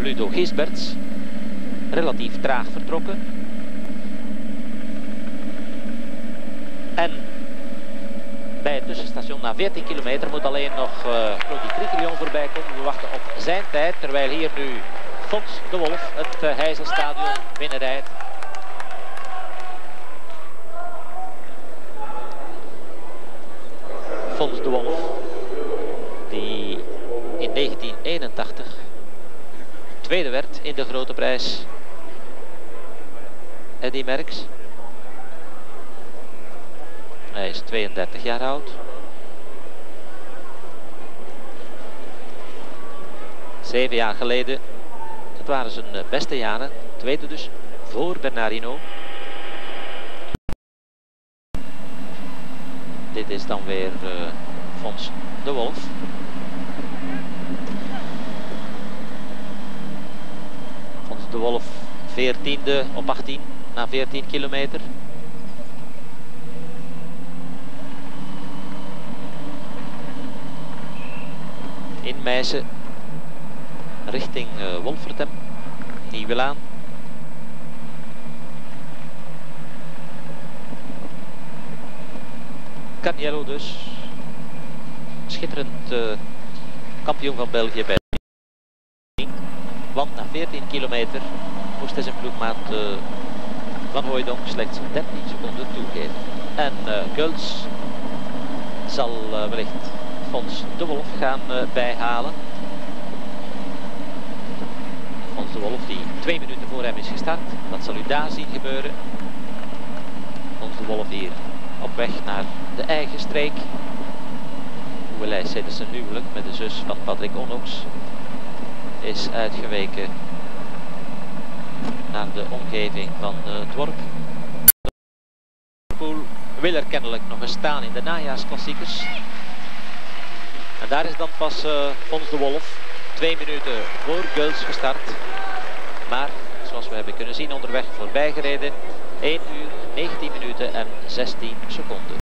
Ludo Gisberts. Relatief traag vertrokken. En bij het tussenstation na 14 kilometer moet alleen nog Claudie Criterion voorbij komen. We wachten op zijn tijd, terwijl hier nu Fons de Wolf het Heizelstadion binnenrijdt. Fons de Wolf, die in 1981 tweede werd in de grote prijs Eddy Merckx. Hij is 32 jaar oud. 7 jaar geleden, het waren zijn beste jaren. Tweede dus voor Bernard Hinault. Dit is dan weer Fons de Wolf. Fons de Wolf 14e op 18 na 14 kilometer. In Meissen richting Wolvertem, Nieuwelaan. Caniello dus, schitterend kampioen van België bij de want na 14 kilometer moest hij zijn ploegmaat Van Hooijdonk slechts 13 seconden toegeven. En Gults zal wellicht Fons de Wolf gaan bijhalen. Fons de Wolf die 2 minuten voor hem is gestart. Wat zal u daar zien gebeuren? Fons de Wolf hier op weg naar de eigen streek. Hoewel hij sinds zijn huwelijk met de zus van Patrick Onnox is uitgeweken naar de omgeving van Dworp. Liverpool wil er kennelijk nog eens staan in de najaarsklassiekers. En daar is dan pas Fons de Wolf 2 minuten voor Gults gestart. Maar zoals we hebben kunnen zien onderweg voorbij gereden 1 uur, 19 minuten en 16 seconden.